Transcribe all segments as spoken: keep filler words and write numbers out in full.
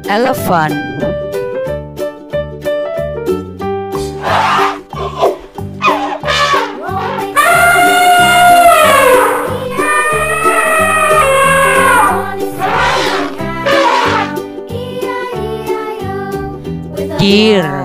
Elephant. Deer.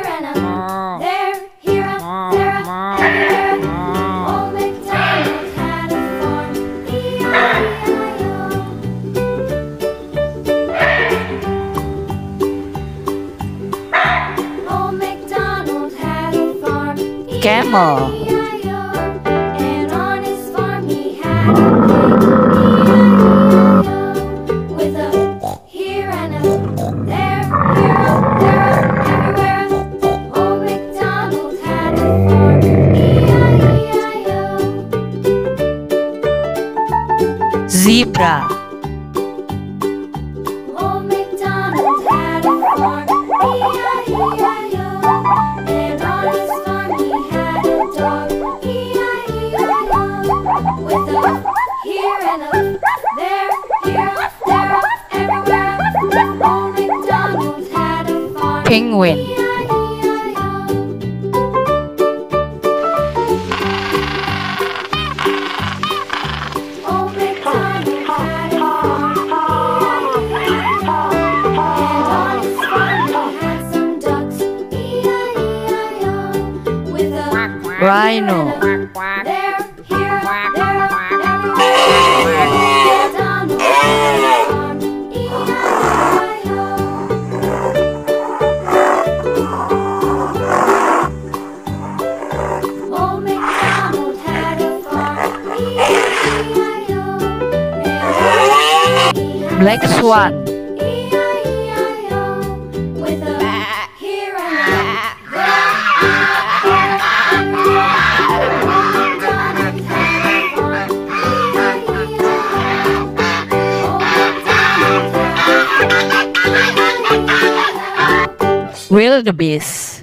Camel. And on his farm he had a pig, with a here and a there, here, there, everywhere. Old MacDonald had a farm, E I E I O. Zebra. Old MacDonald had a farm, E I E I O. And on his farm he had a dog, E I E I O. With a here and a there, here, there, everywhere. Old MacDonald had a farm, Penguin. E I E I O. Old MacDonald had a farm, E I E I O. And on his farm he had some ducks, E I E I O. With a Rhino. there, here, there, everywhere. MacDonald had a farm, E I E I O. Old MacDonald had a farm, E I E I O. And he had Black swan. E I E I O. With a here and a there, here, everywhere. Old MacDonald had a farm, E I E I O. Old MacDonald had a farm. Wildebeest.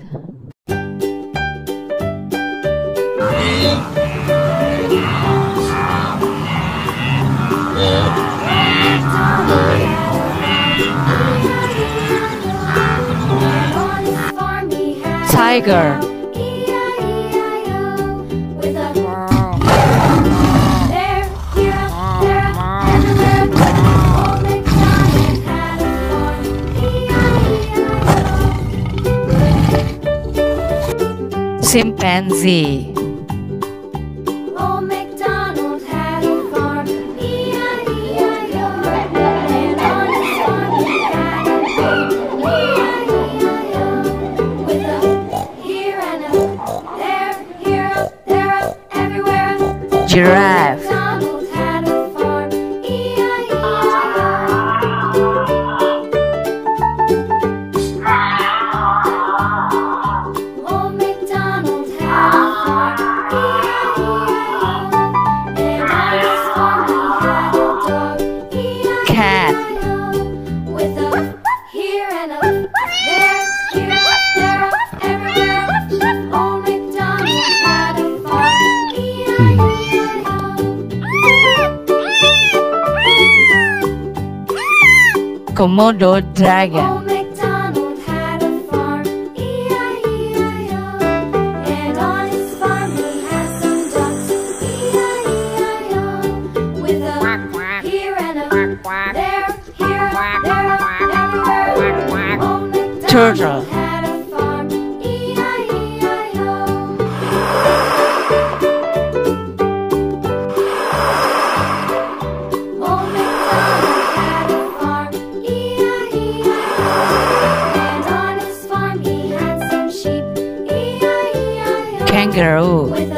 On his farm he had a Tiger. E I E I O. With a there, here, there, everywhere. Old MacDonald had a farm, E I E I O. Chimpanzee. Old MacDonald had a farm, E I E I O. And on his farm he had a pig, E I E I O. With a here and a there, here, there, everywhere. Giraffe. MacDonald had a farm, E I E I O. Old MacDonald had a farm, E I E I O. And on his farm he had a dog, E I E Cat. I O. With a here and a there, here, there, everywhere. Old MacDonald had a farm, E I E I O. Komodo dragon. Old MacDonald had a farm, E I E I O. And on his farm he had some ducks, E I E I O. With a here and a there, here, there, everywhere. Old MacDonald Turtle. had a farm, E I E I O. Old MacDonald had a farm, E I E I O. And on his farm he had some sheep, E I E I O. Kangaroo. With